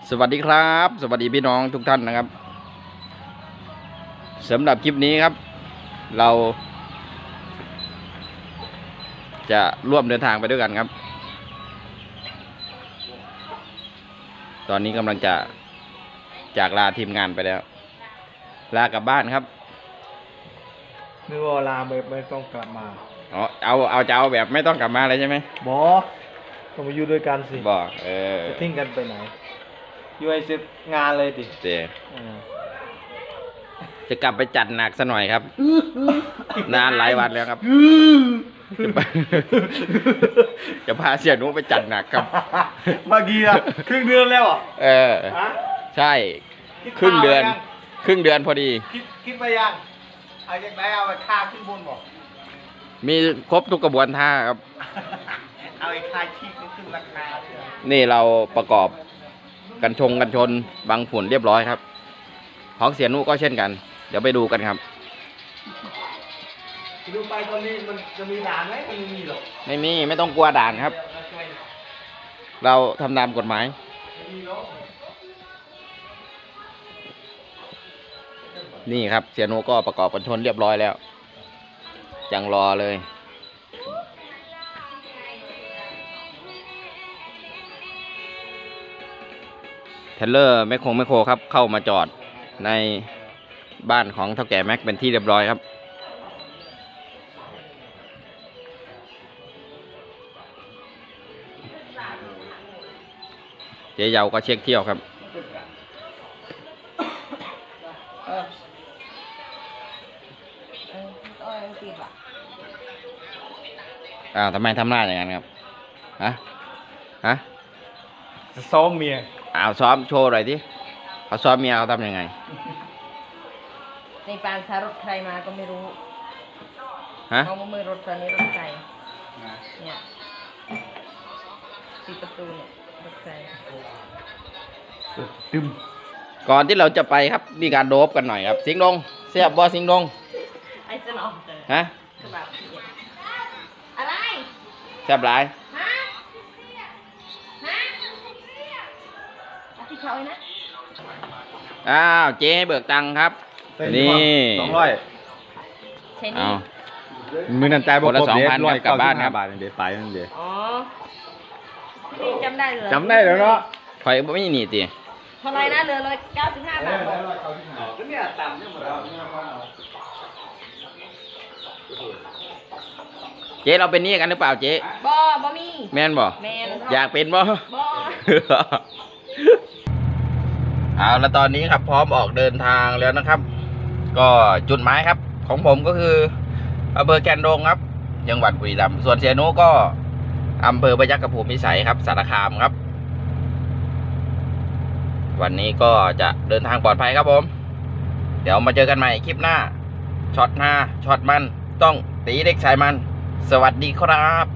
สวัสดีครับสวัสดีพี่น้องทุกท่านนะครับสำหรับคลิปนี้ครับ เราจะร่วมเดินทางไปด้วยกันครับตอนนี้กำลังจะจากลาทีมงานไปแล้วลากลับบ้านครับนึกว่าลาไม่ต้องกลับมาอ๋อจะเอาแบบไม่ต้องกลับมาเลยใช่ไหมบอต้องมาอยู่ด้วยกันสิบอกจะทิ้งกันไปไหนอยู่ให้เสร็จงานเลยดิเจจะกลับไปจัดหนักซะหน่อยครับนานหลายวันแล้วครับจะพาเสี่ยหนูไปจัดหนักครับเมื่อกี้อะครึ่งเดือนแล้วอ่ะใช่ครึ่งเดือนพอดีคิดไปยังเอาจากไหนเอาไปค่าขึ้นบนบอกมีครบทุกกระบวนท่าครับเอาไอ้ค่าชีพขึ้นราคานี่เราประกอบกันชนบังฝุ่นเรียบร้อยครับของเสียนุก็เช่นกันเดี๋ยวไปดูกันครับดูไปตอนนี้มันจะมีด่านไหมมันไม่มีหรอกไม่ต้องกลัวด่านครับเราทำตามกฎหมายนี่ครับเสียนุก็ประกอบกันชนเรียบร้อยแล้วยังรอเลยเทเลอร์แมคโครครับเข้ามาจอดในบ้านของเท่าแก่แม็กเป็นที่เรียบร้อยครับเจ๊เยาก็เช็คเที่ยวครับทำไมทำหน้าอย่างนั้นครับฮะจะซ้อมเมียซ้อมโชว์หน่อยดิเขาซ้อมเมียเขาทำยังไงในปางถ้ารถใครมาก็ไม่รู้ฮะมองมือรถตอนนี้รถใครเนี่ยปิดประตูเนี่ยรถใครตึมก่อนที่เราจะไปครับมีการโดบกันหน่อยครับสิงห์ดงเสียบบอสิงห์ดงไอ้สนองฮะอะไรเสียบหลายที่เขานะเจ๊ให้เบิกตังค์ครับนี่ใช่นี่มือนันใจบอกคนละ 2,000 กลับบ้านครับบาทเดี๋ยวไปนั่นเดี๋ยวอ๋อจำได้เลยแล้วเนาะไฟไม่หนีตีเท่าไรนะเหลือเลย95 บาทเนี่ยต่ำเนี่ยหมดแล้วเจ๊เราเป็นนี่กันหรือเปล่าเจ๊บ่มีแม่นบ่อยากเป็นบ่แล้วตอนนี้ครับพร้อมออกเดินทางแล้วนะครับก็จุดหมายครับของผมก็คืออำเภอแคนดงครับจังหวัดบุรีรัมย์ส่วนเสียนุก็อำเภอพยัคฆภูมิพิสัยครับสารคามครับวันนี้ก็จะเดินทางปลอดภัยครับผมเดี๋ยวมาเจอกันใหม่คลิปหน้าช็อตมันต้องตีเด็กชายมันสวัสดีครับ